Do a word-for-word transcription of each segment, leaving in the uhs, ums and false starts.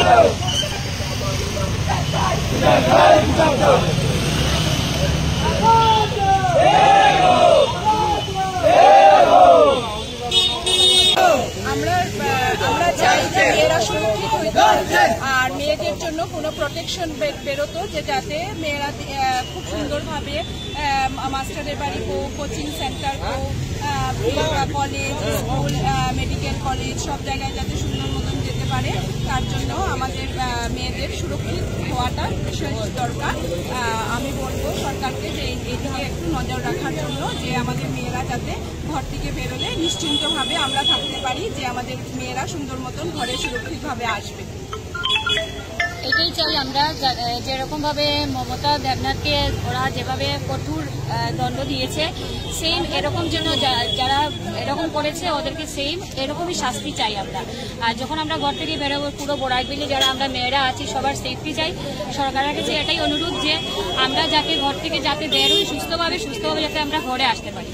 আমরা চাই যে মেয়েরা সুরক্ষিত হইতো আর মেয়েদের জন্য কোনো প্রোটেকশন বেরোতো, যে যাতে মেয়েরা খুব সুন্দরভাবে মাস্টারের বাড়ি হোক, কোচিং সেন্টার হোক, কলেজ, স্কুল, মেডিকেল কলেজ সব জায়গায় যাতে সুন্দর মতন যেতে পারে, তার জন্য আমাদের মেয়েদের সুরক্ষিত হওয়াটা বিশেষ দরকার। আমি বলবো সরকারকে যে এইদিকে একটু নজর রাখার জন্য, যে আমাদের মেয়েরা যাতে ঘর থেকে বেরোলে নিশ্চিন্তভাবে আমরা থাকতে পারি, যে আমাদের মেয়েরা সুন্দর মতন ঘরে সুরক্ষিতভাবে আসবে। এটাই চাই আমরা, যেরকম ভাবে মমতা দেবনাথকে ওরা যেভাবে কঠোর দণ্ড দিয়েছে, সেম এরকম যেন যারা এরকম করেছে ওদেরকে সেম এরকমই শাস্তি চাই আমরা। আর যখন আমরা ঘর থেকে বেরোবো, পুরো বড়াইবিলি যারা আমরা মেয়েরা আছি সবার সেফটি চাই। সরকারের কাছে এটাই অনুরোধ যে আমরা যাতে ঘর থেকে যাতে বেরোই সুস্থভাবে সুস্থভাবে যাতে আমরা ঘরে আসতে পারি।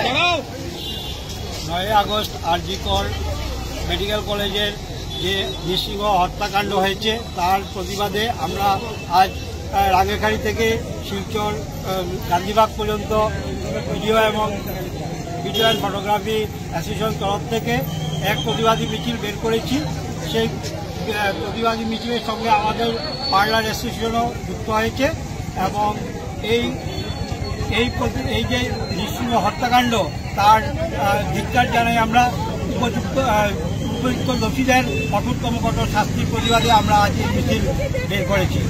নয় আগস্ট আরজি কর মেডিকেল কলেজের যে নৃশংস হত্যাকাণ্ড হয়েছে তার প্রতিবাদে আমরা আজ রাঙ্গিখাড়ি থেকে শিলচর গান্ধীবাগ পর্যন্ত ভিডিও এবং ভিডিও অ্যান্ড ফটোগ্রাফি অ্যাসোসিয়েশন তরফ থেকে এক প্রতিবাদী মিছিল বের করেছি। সেই প্রতিবাদী মিছিলের সঙ্গে আমাদের পার্লার অ্যাসোসিয়েশনও যুক্ত হয়েছে এবং এই এই এই যে নৃশংস হত্যাকাণ্ড তার ধিক্কার জানাই আমরা। উপযুক্ত উপযুক্ত দোষীদের কঠোরতম কঠোর শাস্তির প্রতিবাদে আমরা আজ এই মিছিল বের করেছি।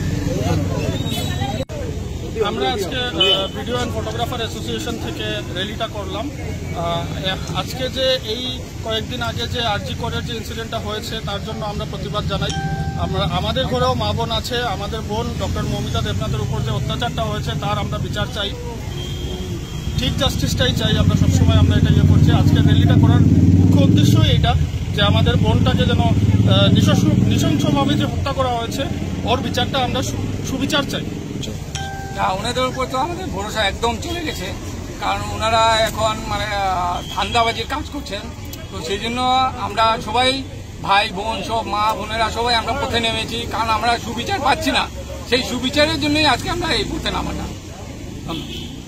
আমরা আজকে ভিডিও অ্যান্ড ফটোগ্রাফার অ্যাসোসিয়েশন থেকে র্যালিটা করলাম। আজকে যে এই কয়েকদিন আগে যে আরজি করের যে ইনসিডেন্টটা হয়েছে তার জন্য আমরা প্রতিবাদ জানাই। আমরা আমাদের ঘরেও মা বোন আছে, আমাদের বোন ডক্টর মৌমিতা দেবনাথের উপর যে অত্যাচারটা হয়েছে তার আমরা বিচার চাই, ঠিক জাস্টিসটাই চাই। আমরা সবসময় আমরা এটা ইয়ে করছি। আজকে র্যালিটা করার মুখ্য উদ্দেশ্যই এইটা, যে আমাদের বোনটাকে যেন নৃশংসভাবে যে হত্যা করা হয়েছে ওর বিচারটা আমরা সুবিচার চাই। না, ওনাদের উপর তো আমাদের ভরসা একদম চলে গেছে, কারণ ওনারা এখন মানে ধান্দাবাজির কাজ করছেন। তো সেই জন্য আমরা সবাই ভাই বোন সব মা বোনেরা সবাই আমরা পথে নেমেছি, কারণ আমরা সুবিচার পাচ্ছি না। সেই সুবিচারের জন্যই আজকে আমরা এই পথে নামাটা।